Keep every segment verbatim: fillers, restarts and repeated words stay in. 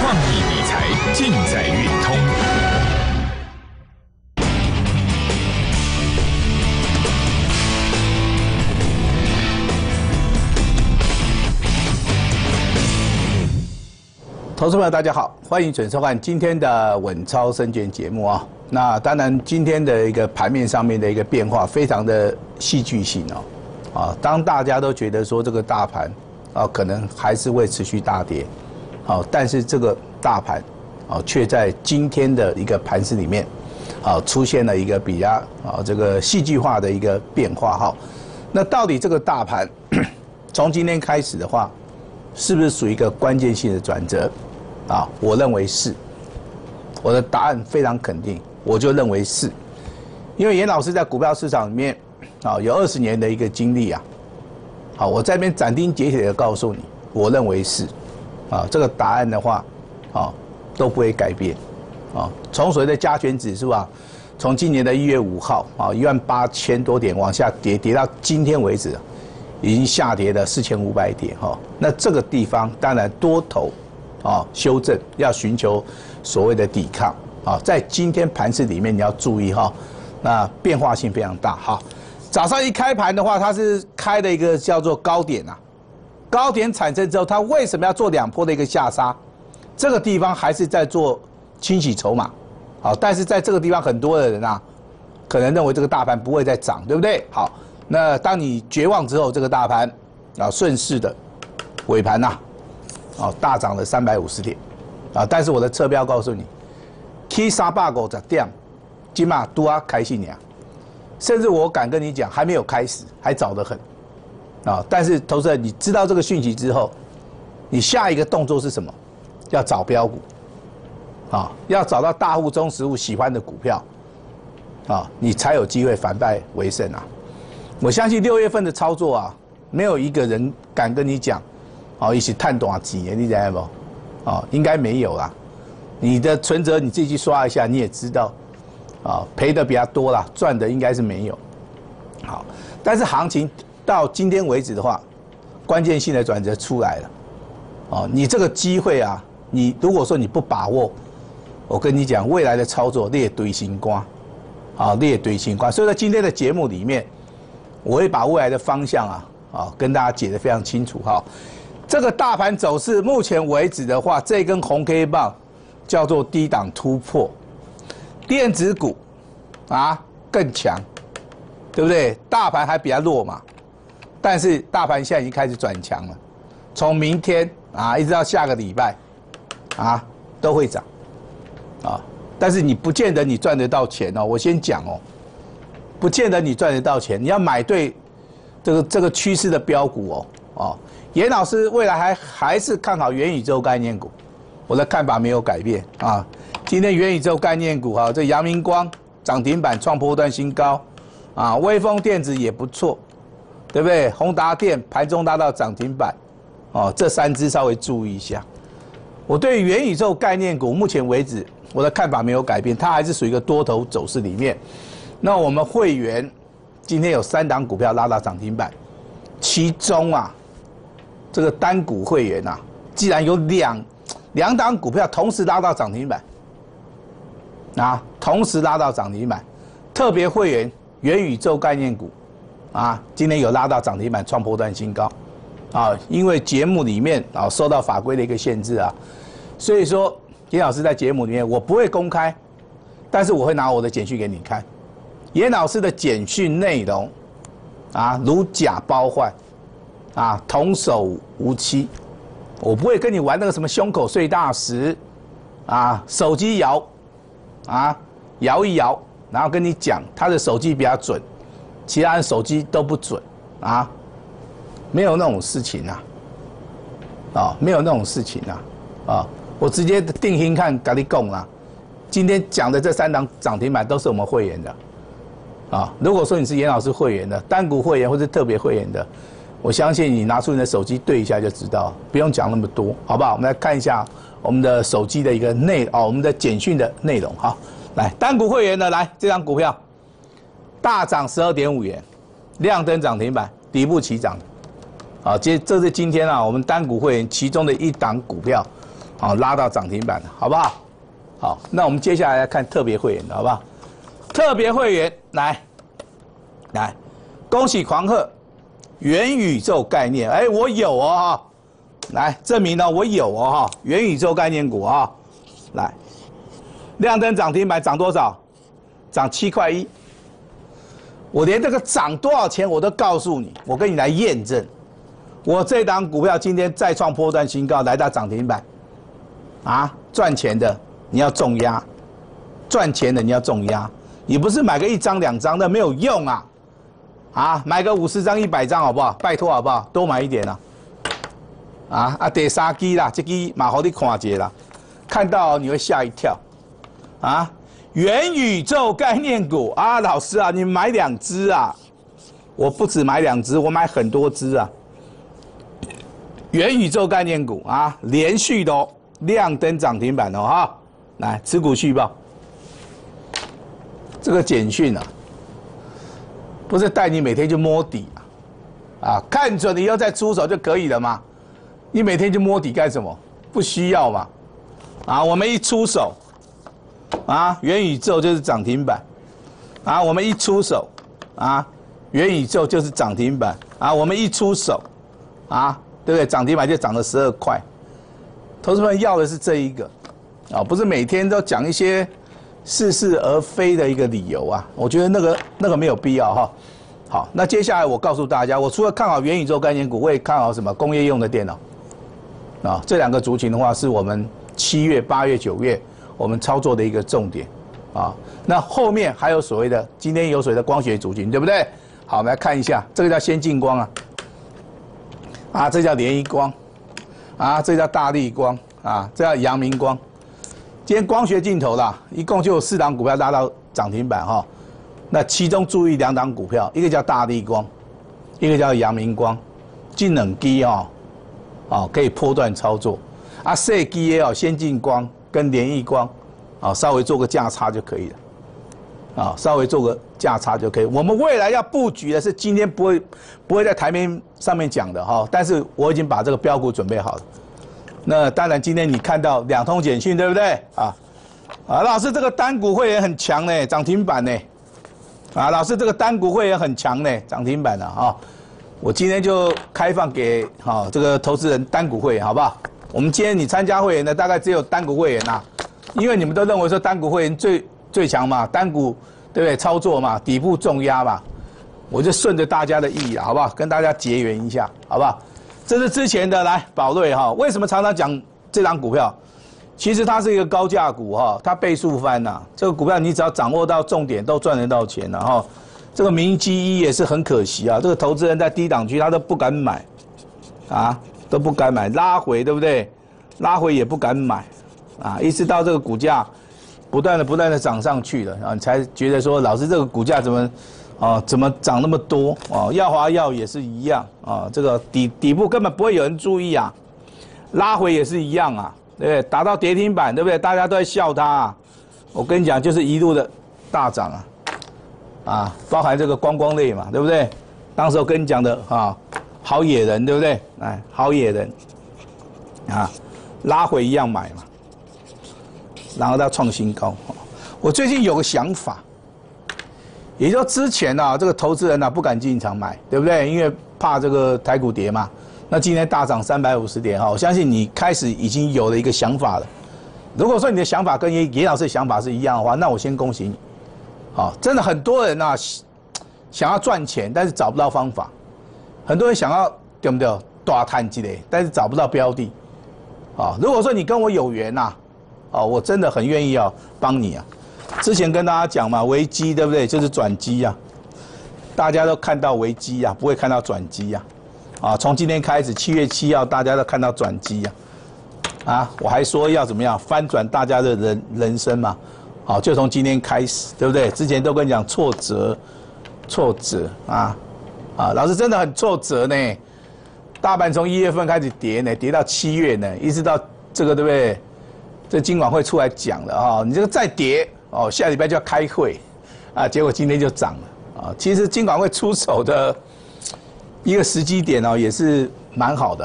创意理财尽在运通。 投资朋友，大家好，欢迎准收看今天的稳操胜券节目啊。那当然，今天的一个盘面上面的一个变化非常的戏剧性哦。啊，当大家都觉得说这个大盘啊可能还是会持续大跌，好，但是这个大盘啊却在今天的一个盘势里面啊出现了一个比较啊这个戏剧化的一个变化哈。那到底这个大盘从今天开始的话，是不是属于一个关键性的转折？啊，我认为是。我的答案非常肯定，我就认为是。因为严老师在股票市场里面啊有二十年的一个经历啊。好，我在这边斩钉截铁的告诉你，我认为是。啊，这个答案的话，啊都不会改变。啊，从所谓的加权指数啊，从今年的一月五号啊一万八千多点往下跌，跌到今天为止，已经下跌了四千五百点哈。那这个地方当然多头啊修正，要寻求所谓的抵抗啊。在今天盘势里面你要注意哈，那变化性非常大哈。早上一开盘的话，它是开的一个叫做高点啊，高点产生之后，它为什么要做两波的一个下杀？这个地方还是在做清洗筹码，好，但是在这个地方很多的人啊，可能认为这个大盘不会再涨，对不对？好。那当你绝望之后，这个大盘啊顺势的尾盘呐，啊大涨了三百五十点，啊，但是我的侧标告诉你，起三百五十点，今嘛都要开心呀，甚至我敢跟你讲，还没有开始，还早得很，啊，但是投资人你知道这个讯息之后，你下一个动作是什么？要找标股，啊，要找到大户、中实户喜欢的股票，啊，你才有机会反败为胜啊。我相信六月份的操作啊，没有一个人敢跟你讲，哦，一起探多少几年，你知道不？哦，应该没有啦。你的存折你自己去刷一下，你也知道，啊，赔的比较多啦，赚的应该是没有。好，但是行情到今天为止的话，关键性的转折出来了，哦，你这个机会啊，你如果说你不把握，我跟你讲，未来的操作列堆星光，啊，列堆星光。所以在今天的节目里面，我会把未来的方向啊，啊，跟大家解得非常清楚哈。这个大盘走势，目前为止的话，这根红 K 棒叫做低档突破，电子股啊更强，对不对？大盘还比较弱嘛，但是大盘现在已经开始转强了，从明天啊一直到下个礼拜啊都会涨啊，但是你不见得你赚得到钱哦，我先讲哦。不见得你赚得到钱，你要买对这个这个趋势的标股哦哦。严老师未来还还是看好元宇宙概念股，我的看法没有改变啊。今天元宇宙概念股哈，这阳明光涨停板创波段新高啊，微风电子也不错，对不对？宏达电盘中拉到涨停板哦，这三只稍微注意一下。我对元宇宙概念股目前为止我的看法没有改变，它还是属于一个多头走势里面。那我们会员今天有三档股票拉到涨停板，其中啊，这个单股会员啊，既然有两两档股票同时拉到涨停板，啊，同时拉到涨停板，特别会员元宇宙概念股，啊，今天有拉到涨停板创波段新高，啊，因为节目里面啊受到法规的一个限制啊，所以说严老师在节目里面我不会公开，但是我会拿我的简讯给你看。严老师的简讯内容，啊，如假包换，啊，童叟无欺，我不会跟你玩那个什么胸口碎大石，啊，手机摇，啊，摇一摇，然后跟你讲他的手机比较准，其他人手机都不准，啊，没有那种事情啊，啊，没有那种事情啊，啊，我直接定心看跟你讲啦，今天讲的这三档涨停板都是我们会员的。啊，如果说你是严老师会员的单股会员或是特别会员的，我相信你拿出你的手机对一下就知道，不用讲那么多，好不好？我们来看一下我们的手机的一个内哦，我们的简讯的内容哈。来，单股会员的来，这张股票大涨十二点五元，亮灯涨停板，底部起涨。啊，这这是今天啊，我们单股会员其中的一档股票好拉到涨停板了，好不好？好，那我们接下来来看特别会员的好不好？特别会员来来，恭喜狂贺元宇宙概念，哎，我有哦哈，来证明呢我有哦哈，元宇宙概念股啊，来，亮灯涨停板涨多少？涨七块一。我连这个涨多少钱我都告诉你，我跟你来验证。我这档股票今天再创波段新高，来到涨停板，啊，赚钱的你要重压，赚钱的你要重压，你不是买个一张两张的没有用啊，啊，买个五十张一百张好不好？拜托好不好？多买一点啊，啊啊，第三支啦，这支马好你看一下啦，看到你会吓一跳，啊。元宇宙概念股啊，老师啊，你买两只啊？我不止买两只，我买很多只啊。元宇宙概念股啊，连续的哦，亮灯涨停板哦哈。来，持股续报。这个简讯啊，不是带你每天去摸底啊，啊，看准了以后再出手就可以了嘛。你每天去摸底干什么？不需要嘛。啊，我们一出手。啊，元宇宙就是涨停板，啊，我们一出手，啊，元宇宙就是涨停板，啊，我们一出手，啊，对不对？涨停板就涨了十二块，投资们要的是这一个，啊，不是每天都讲一些似是而非的一个理由啊，我觉得那个那个没有必要哈。好，那接下来我告诉大家，我除了看好元宇宙概念股，我也看好什么工业用的电脑，啊，这两个族群的话，是我们七月、八月、九月。我们操作的一个重点，啊，那后面还有所谓的今天有所谓的光学族群，对不对？好，我们来看一下，这个叫先进光啊，啊，这叫联一光，啊，这叫大立光，啊，这叫阳明光。今天光学镜头啦，一共就有四档股票拉到涨停板哈。那其中注意两档股票，一个叫大立光，一个叫阳明光，这两支哦，哦可以波段操作。啊，小支的哦，先进光。跟联益光，啊，稍微做个价差就可以了，啊，稍微做个价差就可以。我们未来要布局的是今天不会不会在台面上面讲的哈，但是我已经把这个标股准备好了。那当然，今天你看到两通简讯，对不对？啊，啊，老师这个单股会员很强呢，涨停板呢，啊，老师这个单股会员很强呢，涨停板了啊。我今天就开放给哈这个投资人单股会员，好不好？我们今天你参加会员的大概只有单股会员呐，因为你们都认为说单股会员最最强嘛，单股对不对？操作嘛，底部重压嘛，我就顺着大家的意啊，好不好？跟大家结缘一下，好不好？这是之前的来宝瑞哈，为什么常常讲这档股票？其实它是一个高价股哈，它倍数翻呐，这个股票你只要掌握到重点，都赚得到钱然后这个明基一也是很可惜啊，这个投资人在低档区他都不敢买，啊。都不敢买，拉回对不对？拉回也不敢买，啊，一直到这个股价不断的不断的涨上去了，啊，你才觉得说，老师这个股价怎么，啊，怎么涨那么多？啊，耀华药也是一样，啊，这个底底部根本不会有人注意啊，拉回也是一样啊，对不对？打到跌停板，对不对？大家都在笑它啊，我跟你讲，就是一路的大涨啊，啊，包含这个观光类嘛，对不对？当时我跟你讲的啊。好野人，对不对？哎，好野人，啊，拉回一样买嘛，然后它创新高。我最近有个想法，也就是之前啊，这个投资人啊不敢进场买，对不对？因为怕这个台股跌嘛。那今天大涨三百五十点哈，我相信你开始已经有了一个想法了。如果说你的想法跟严严老师的想法是一样的话，那我先恭喜你。好，真的很多人啊想要赚钱，但是找不到方法。很多人想要对不对大赚之类，但是找不到标的，啊，如果说你跟我有缘呐，啊，我真的很愿意要帮你啊。之前跟大家讲嘛，危机对不对？就是转机啊，大家都看到危机啊，不会看到转机啊，啊，从今天开始，七月七号大家都看到转机啊，啊，我还说要怎么样翻转大家的人人生嘛，好，就从今天开始，对不对？之前都跟你讲挫折，挫折啊。啊，老师真的很挫折呢，大盘从一月份开始跌呢，跌到七月呢，一直到这个对不对？这金管会出来讲了啊，你这个再跌哦，下礼拜就要开会，啊，结果今天就涨了啊。其实金管会出手的一个时机点哦，也是蛮好的哈，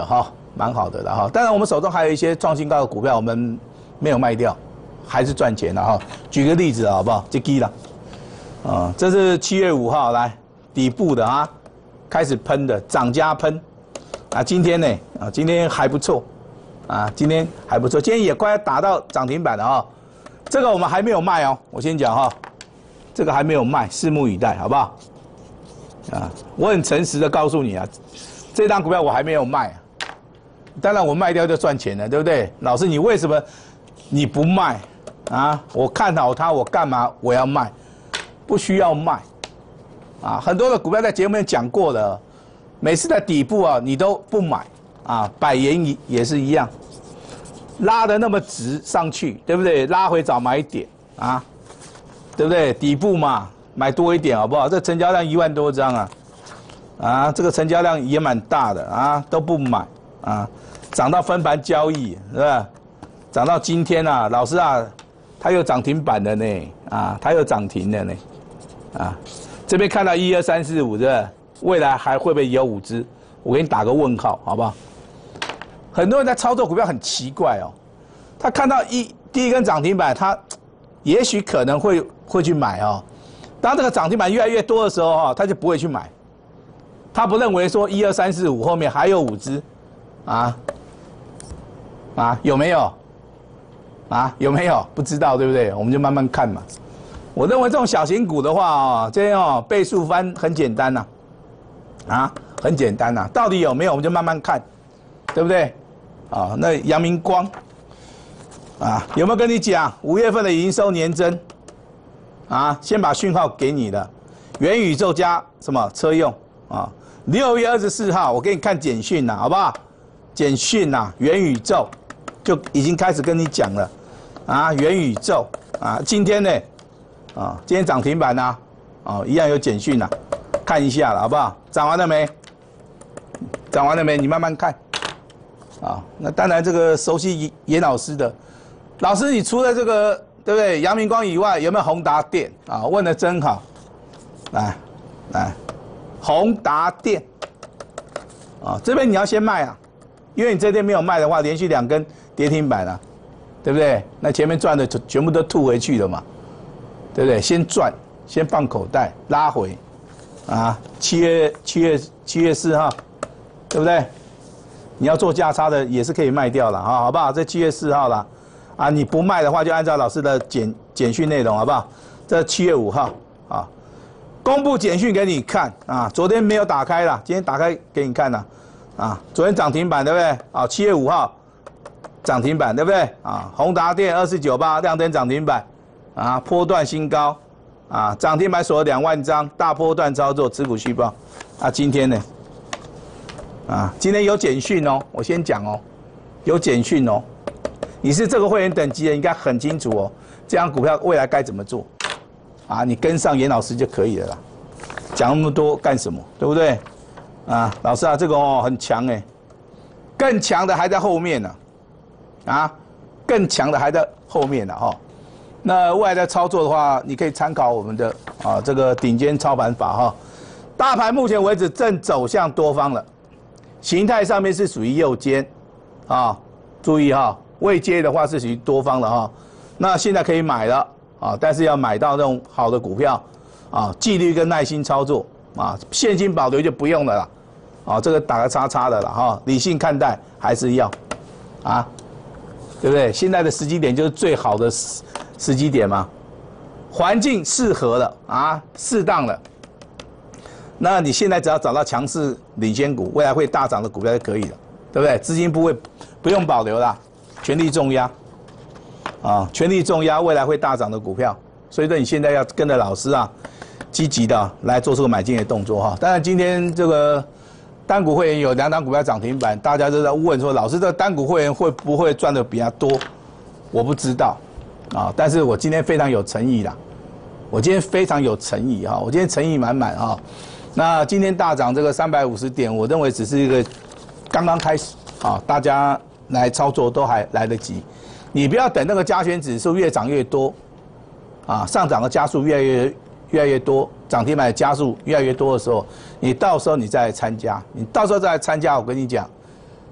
蛮好的了哈。当然我们手中还有一些创新高的股票，我们没有卖掉，还是赚钱的哈。举个例子好不好？这低了，啊，这是七月五号来底部的啊，开始喷的涨加喷，啊，今天呢啊，今天还不错，啊，今天还不错，今天也快要打到涨停板了啊。这个我们还没有卖哦，我先讲哈，这个还没有卖，拭目以待，好不好？啊，我很诚实的告诉你啊，这张股票我还没有卖、啊，当然我卖掉就赚钱了，对不对？老师，你为什么你不卖啊？我看好它，我干嘛我要卖？不需要卖，啊，很多的股票在节目里讲过了，每次在底部啊你都不买啊，百元也是一样。拉的那么直上去，对不对？拉回早买点啊，对不对？底部嘛，买多一点好不好？这成交量一万多张啊，啊，这个成交量也蛮大的啊，都不买啊，涨到分盘交易是吧？涨到今天啊，老师啊，它有涨停板的呢，啊，它有涨停的呢，啊，这边看到一二三四五是吧？未来还会不会有五只？我给你打个问号，好不好？很多人在操作股票很奇怪哦，他看到一第一根涨停板，他也许可能会会去买哦。当这个涨停板越来越多的时候哈，他就不会去买。他不认为说一二三四五后面还有五只，啊啊有没有？啊有没有？不知道对不对？我们就慢慢看嘛。我认为这种小型股的话哦，这样哦倍数翻很简单呐、啊，啊很简单呐、啊，到底有没有我们就慢慢看，对不对？啊，那阳明光，啊，有没有跟你讲五月份的营收年增？啊，先把讯号给你了，元宇宙加什么车用啊？六月二十四号我给你看简讯了，好不好？简讯呐，元宇宙就已经开始跟你讲了，啊，元宇宙啊，今天呢，啊，今天涨停板呐，啊，一样有简讯呐，看一下了，好不好？涨完了没？涨完了没？你慢慢看。啊，那当然，这个熟悉严老师的，老师，你除了这个对不对？阳明光以外，有没有宏达电啊？问的真好，来来，宏达电啊，这边你要先卖啊，因为你这边没有卖的话，连续两根跌停板啊，对不对？那前面赚的全部都吐回去了嘛，对不对？先赚，先放口袋，拉回啊，七月七月七月四号，对不对？你要做价差的也是可以卖掉了啊，好不好？这七月四号了，啊，你不卖的话就按照老师的简简讯内容，好不好？这七月五号啊，公布简讯给你看啊，昨天没有打开了，今天打开给你看了，啊，昨天涨停板对不对？啊，七月五号涨停板对不对？啊，宏达电二四九八亮灯涨停板，啊，波段新高，啊，涨停板锁两万张，大波段操作，持股续报，啊，今天呢？啊，今天有简讯哦，我先讲哦，有简讯哦，你是这个会员等级的，应该很清楚哦，这张股票未来该怎么做，啊，你跟上严老师就可以了啦，讲那么多干什么，对不对？啊，老师啊，这个哦很强哎，更强的还在后面呢，啊，更强的还在后面呢哈、哦。那未来的操作的话，你可以参考我们的啊这个顶尖操盘法哈、哦。大盘目前为止正走向多方了。形态上面是属于右肩，啊，注意哈，未接的话是属于多方的哈。那现在可以买了啊，但是要买到那种好的股票，啊，纪律跟耐心操作啊，现金保留就不用了啦，啊，这个打个叉叉的了哈，理性看待还是要，啊，对不对？现在的时机点就是最好的时时机点嘛，环境适合了啊，适当了。那你现在只要找到强势领先股，未来会大涨的股票就可以了，对不对？资金不会不用保留啦，全力重压，啊，全力重压未来会大涨的股票。所以说你现在要跟着老师啊，积极的来做出个买进的动作哈。当然今天这个单股会员有两档股票涨停板，大家都在问说，老师这个单股会员会不会赚的比较多？我不知道啊，但是我今天非常有诚意啦，我今天非常有诚意哈，我今天诚意满满哈。那今天大涨这个三百五十点，我认为只是一个刚刚开始啊，大家来操作都还来得及。你不要等那个加权指数越涨越多，啊，上涨的加速越来越越来越多，涨停板的加速越来越多的时候，你到时候你再来参加，你到时候再来参加，我跟你讲，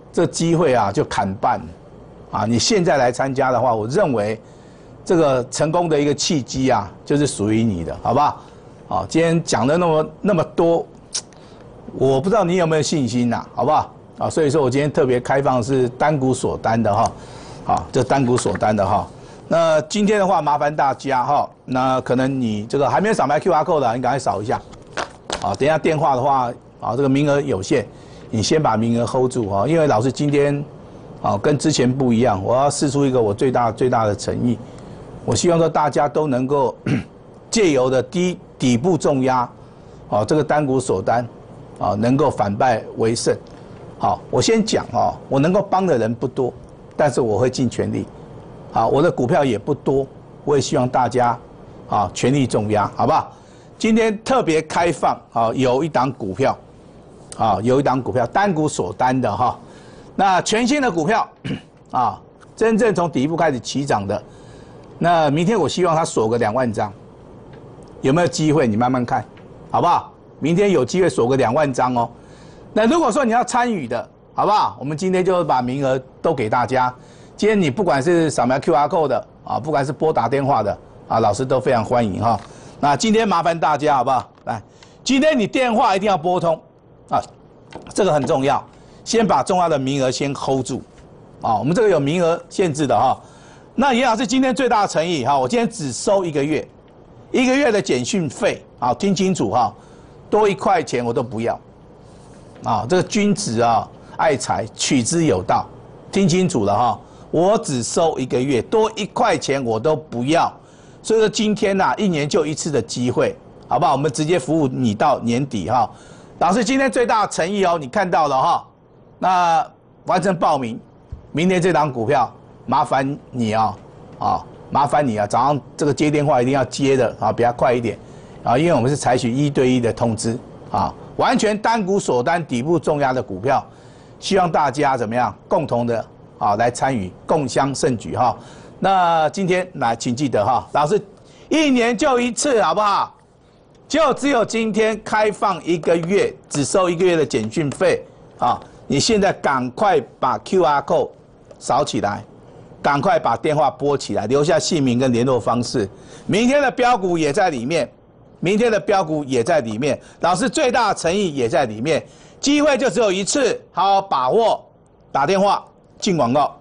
这机会啊就砍半，啊，你现在来参加的话，我认为这个成功的一个契机啊，就是属于你的，好不好？好，今天讲的那么那么多，我不知道你有没有信心呐，好不好？啊，所以说我今天特别开放是单股锁单的哈，好，这单股锁单的哈。那今天的话，麻烦大家哈，那可能你这个还没有扫描 Q R code 的，你赶快扫一下。啊，等一下电话的话，啊，这个名额有限，你先把名额 hold 住哈，因为老师今天啊跟之前不一样，我要释出一个我最大最大的诚意，我希望说大家都能够借由的低底部重压，啊，这个单股锁单，啊，能够反败为胜。好，我先讲哦，我能够帮的人不多，但是我会尽全力。好，我的股票也不多，我也希望大家啊全力重压，好不好？今天特别开放啊，有一档股票，啊，有一档股票单股锁单的哈，那全新的股票啊，真正从底部开始起涨的，那明天我希望它锁个两万张，有没有机会？你慢慢看，好不好？明天有机会锁个两万张哦。那如果说你要参与的，好不好？我们今天就把名额都给大家。今天你不管是扫描 Q R code 的啊，不管是拨打电话的啊，老师都非常欢迎哈。那今天麻烦大家好不好？来，今天你电话一定要拨通啊，这个很重要。先把重要的名额先 hold 住啊，我们这个有名额限制的哈。那严老师今天最大的诚意哈，我今天只收一个月，一个月的简讯费啊，听清楚哈，多一块钱我都不要。啊，这个君子啊，爱财，取之有道，听清楚了哈。我只收一个月，多一块钱我都不要。所以说今天呐、啊，一年就一次的机会，好不好？我们直接服务你到年底哈。老师今天最大的诚意哦，你看到了哈。那完成报名，明天这档股票麻烦你啊，啊，麻烦你啊，早上这个接电话一定要接的啊，比较快一点啊，因为我们是采取一对一的通知啊。完全单股锁单底部重压的股票，希望大家怎么样共同的啊来参与，共襄盛举哈。那今天来，请记得哈，老师一年就一次，好不好？就只有今天开放一个月，只收一个月的简讯费啊！你现在赶快把 Q R code 扫起来，赶快把电话拨起来，留下姓名跟联络方式。明天的标股也在里面。明天的标股也在里面，老师最大的诚意也在里面，机会就只有一次，好好把握。打电话进广告。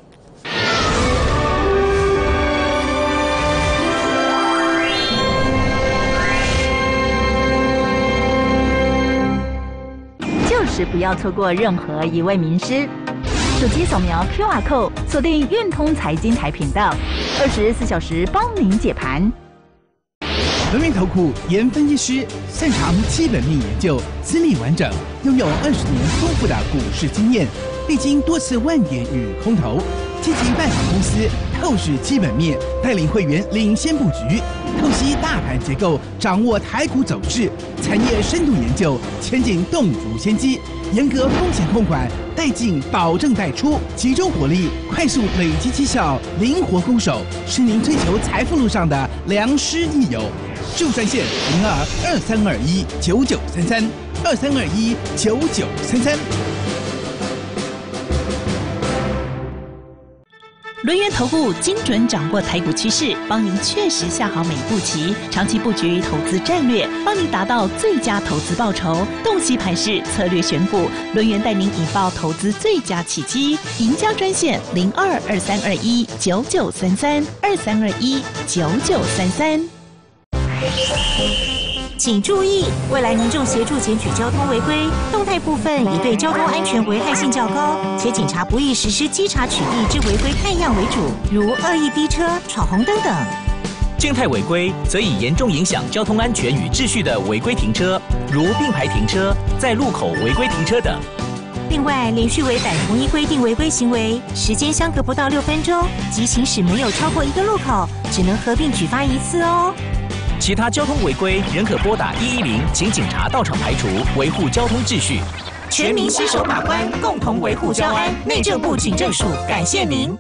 就是不要错过任何一位名师。手机扫描 Q R code， 锁定运通财经台频道，二十四小时帮您解盘。 轮源投顾严分析师擅长基本面研究，资历完整，拥有二十年丰富的股市经验，历经多次万点与空头，积极拜访公司，透视基本面，带领会员领先布局，透析大盘结构，掌握台股走势，产业深度研究，前景洞烛先机，严格风险控管，带进保证带出，集中火力，快速累积绩效，灵活攻守，是您追求财富路上的良师益友。就专线零二二三二一九九三三二三二一九九三三。 轮源投顾精准掌握台股趋势，帮您确实下好每一步棋，长期布局投资战略，帮您达到最佳投资报酬。洞悉盘势，策略选股，轮源带您引爆投资最佳契机。赢家专线零二二三二一九九三三二三二一九九三三。 请注意，未来民众协助检举交通违规，动态部分以对交通安全危害性较高，且警察不易实施稽查取缔之违规看样为主，如恶意逼车、闯红灯等。 静态违规则以严重影响交通安全与秩序的违规停车，如并排停车、在路口违规停车等。 另外，连续违反同一规定违规行为，时间相隔不到六分钟，及行驶没有超过一个路口，只能合并举发一次哦。 其他交通违规仍可拨打一一零，请警察到场排除，维护交通秩序。 全民携手把关，共同维护交安。内政部警政署感谢您。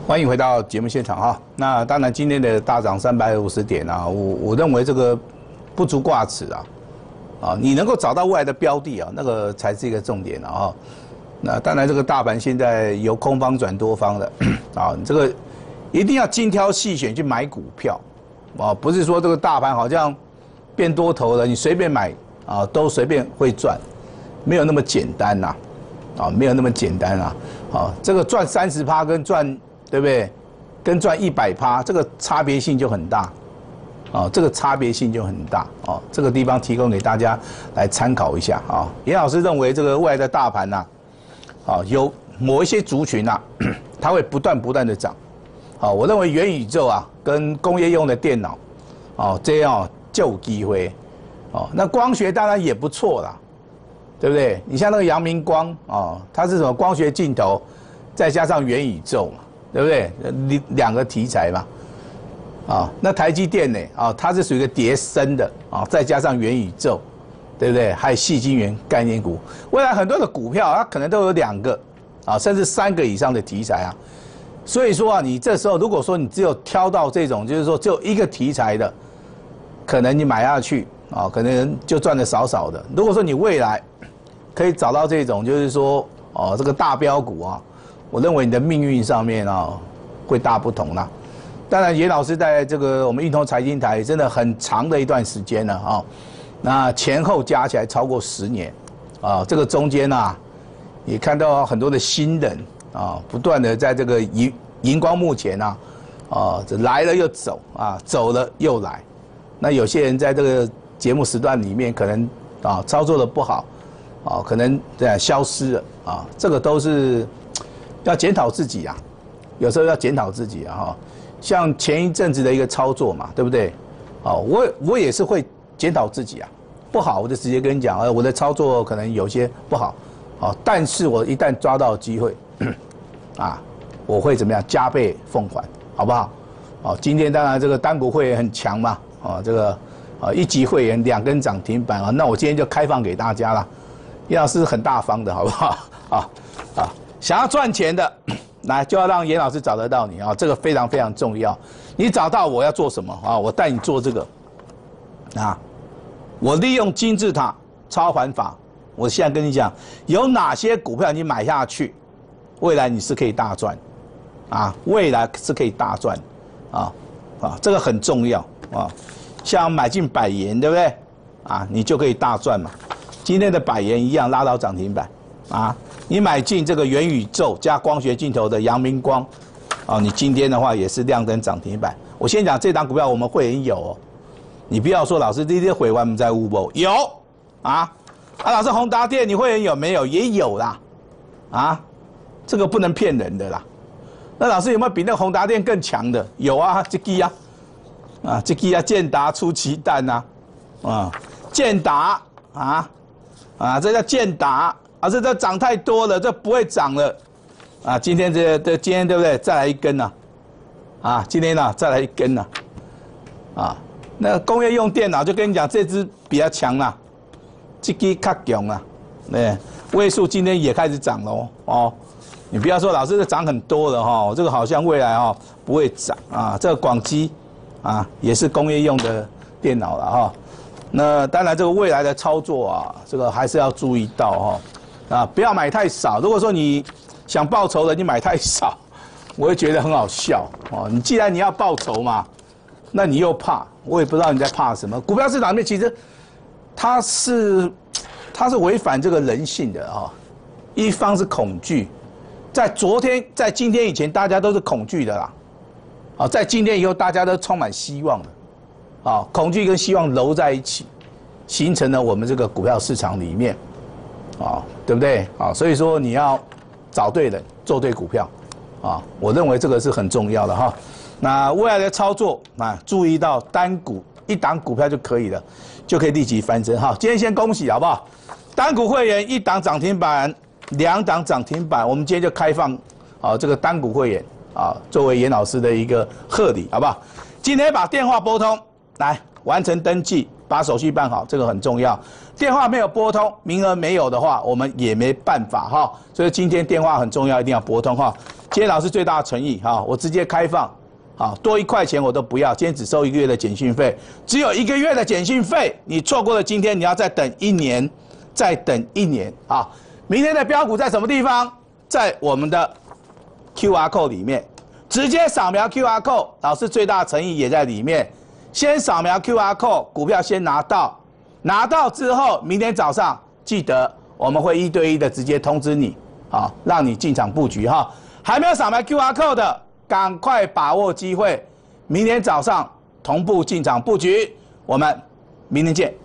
欢迎回到节目现场哈。那当然，今天的大涨三百五十点啊，我我认为这个不足挂齿啊，啊，你能够找到未来的标的啊，那个才是一个重点啊。那当然，这个大盘现在由空方转多方的啊，这个一定要精挑细选去买股票啊，不是说这个大盘好像变多头了，你随便买啊都随便会赚，没有那么简单呐，啊，没有那么简单啊。啊，这个赚三十趴跟赚对不对？跟赚一百趴，这个差别性就很大，啊，这个差别性就很大，啊，这个地方提供给大家来参考一下啊。严老师认为这个未来的大盘呐，啊，有某一些族群呐，它会不断不断的涨，啊，我认为元宇宙啊跟工业用的电脑，哦，这样就有机会，哦，那光学当然也不错啦，对不对？你像那个阳明光啊，它是什么光学镜头，再加上元宇宙嘛。对不对？两两个题材嘛，啊，那台积电呢？啊，它是属于一个叠升的啊，再加上元宇宙，对不对？还有矽晶圆概念股，未来很多的股票它可能都有两个啊，甚至三个以上的题材啊。所以说啊，你这时候如果说你只有挑到这种，就是说只有一个题材的，可能你买下去啊，可能就赚的少少的。如果说你未来可以找到这种，就是说哦，这个大标股啊。我认为你的命运上面啊会大不同啦。当然，严老师在这个我们运通财经台真的很长的一段时间了啊，那前后加起来超过十年啊，这个中间啊也看到很多的新人啊，不断的在这个荧荧光幕前啊啊，这来了又走啊，走了又来。那有些人在这个节目时段里面可能啊操作的不好啊，可能这样消失了啊，这个都是。要检讨自己啊，有时候要检讨自己啊哈。像前一阵子的一个操作嘛，对不对？哦，我我也是会检讨自己啊，不好我就直接跟你讲，呃，我的操作可能有些不好，哦，但是我一旦抓到机会，啊，我会怎么样加倍奉还，好不好？哦，今天当然这个单股会员很强嘛，哦，这个啊一级会员两根涨停板啊，那我今天就开放给大家了，严老师很大方的好不好？啊啊。想要赚钱的，来就要让严老师找得到你啊，这个非常非常重要。你找到我要做什么啊？我带你做这个，啊，我利用金字塔超环法，我现在跟你讲，有哪些股票你买下去，未来你是可以大赚，啊，未来是可以大赚，啊啊，这个很重要啊。像买进百元，对不对？啊，你就可以大赚嘛。今天的百元一样拉到涨停板，啊。你买进这个元宇宙加光学镜头的阳明光，啊，你今天的话也是亮灯涨停板。我先讲这档股票我们会员有、哦，你不要说老师这些回完我们在乌博有啊啊，老师宏达电你会员有没有？也有啦，啊，这个不能骗人的啦。那老师有没有比那个宏达电更强的？有啊，这个啊，啊，这个啊，建达出奇蛋呐，啊，建达啊啊，这叫建达。啊，这这涨太多了，这不会涨了，啊，今天这这今天对不对？再来一根呐、啊，啊，今天呢、啊、再来一根呐、啊，啊，那工业用电脑就跟你讲，这支比较强啦，这支较强啦，对，位数今天也开始涨喽，哦，你不要说老师这涨很多了哈、哦，这个好像未来哈、哦、不会涨啊，这个广基啊也是工业用的电脑了哈、哦，那当然这个未来的操作啊，这个还是要注意到哈、哦。啊，不要买太少。如果说你想报仇的，你买太少，我会觉得很好笑哦。你既然你要报仇嘛，那你又怕，我也不知道你在怕什么。股票市场里面其实它是它是违反这个人性的啊、哦。一方是恐惧，在昨天在今天以前大家都是恐惧的啦，啊，在今天以后大家都充满希望的，啊，恐惧跟希望揉在一起，形成了我们这个股票市场里面。啊，对不对？啊，所以说你要找对人，做对股票，啊，我认为这个是很重要的哈。那未来的操作啊，注意到单股一档股票就可以了，就可以立即翻身哈。今天先恭喜好不好？单股会员一档涨停板，两档涨停板，我们今天就开放啊这个单股会员啊，作为严老师的一个贺礼，好不好？今天把电话拨通，来完成登记。把手续办好，这个很重要。电话没有拨通，名额没有的话，我们也没办法哈。所以今天电话很重要，一定要拨通哈。 今天老师最大的诚意哈，我直接开放，好，多一块钱我都不要，今天只收一个月的简讯费，只有一个月的简讯费，你错过了今天，你要再等一年，再等一年啊！明天的标股在什么地方？在我们的 Q R code 里面，直接扫描 Q R code， 老师最大的诚意也在里面。先扫描 Q R code， 股票先拿到，拿到之后，明天早上记得我们会一对一的直接通知你，好，让你进场布局哈。还没有扫描 Q R code 的，赶快把握机会，明天早上同步进场布局。我们明天见。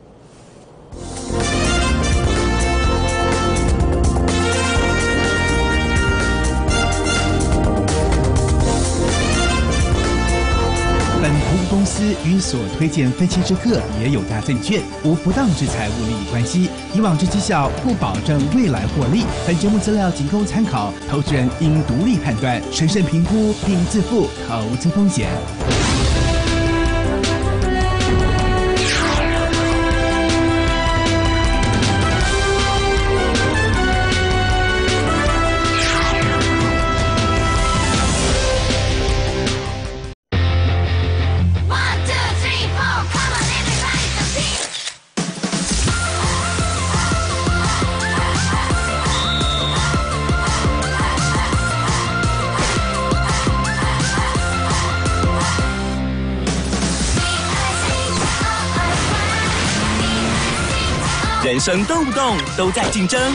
本投资公司与所推荐分期之客也有大证券，无不当之财务利益关系。以往之绩效不保证未来获利。本节目资料仅供参考，投资人应独立判断、审慎评估，并自负投资风险。 人生动不动都在竞争，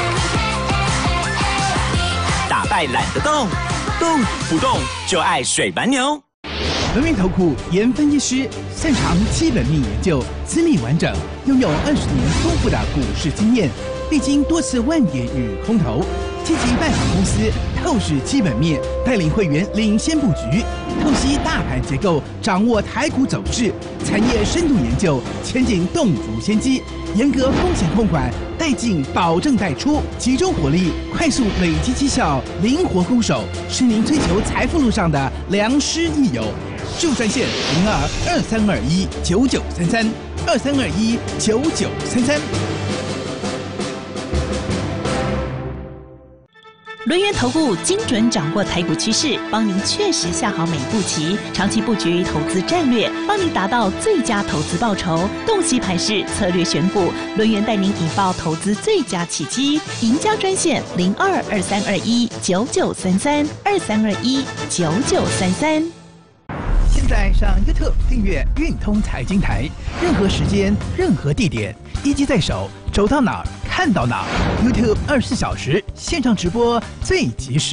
打败懒得动，动不动就爱水蛮牛。 轮源投顾研分析师擅长基本面研究，资历完整，拥有二十年丰富的股市经验，历经多次万点与空头，积极拜访公司，透视基本面，带领会员领先布局，透析大盘结构，掌握台股走势，产业深度研究，前景洞烛先机。严格风险控管，带进保证带出，集中火力，快速累积绩效，灵活攻守，是您追求财富路上的良师益友。就专线零二二三二一九九三三二三二一九九三三。 轮源投顾精准掌握台股趋势，帮您确实下好每一步棋，长期布局投资战略，帮您达到最佳投资报酬。洞悉盘势，策略选股，轮源带您引爆投资最佳契机。赢家专线零二二三二一九九三三二三二一九九三三。 现在上 YouTube 订阅运通财经台，任何时间、任何地点，一机在手，走到哪儿看到哪儿。YouTube 二十四小时线上直播，最及时。